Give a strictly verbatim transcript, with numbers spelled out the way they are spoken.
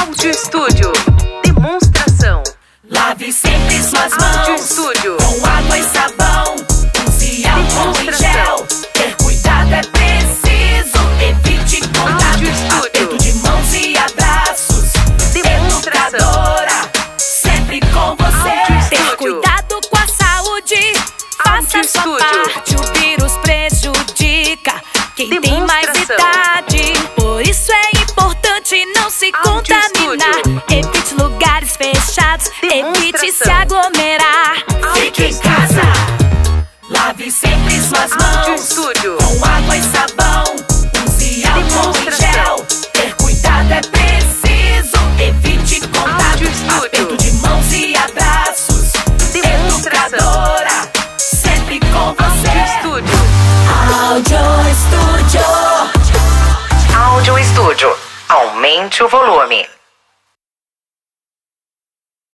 Áudio Estúdio. Demonstração. Lave sempre suas mãos. Áudio Estúdio. Com água e sabão. Use álcool em gel. Ter cuidado é preciso. Evite contato. Aperto de mãos e abraços. Educadora, sempre com você. Ter cuidado com a saúde. Faça a sua parte. O vírus prejudica quem tem mais idade. Por isso é importante não se contaminar. Evite lugares fechados. Evite se aglomerar. Fique em casa. Lave sempre suas mãos. Com água e sabão. Use álcool em gel. Ter cuidado é preciso. Evite contato. Aperto de mãos e abraços. Educadora, sempre com você. Áudio Estúdio. Áudio Estúdio. Aumente o volume.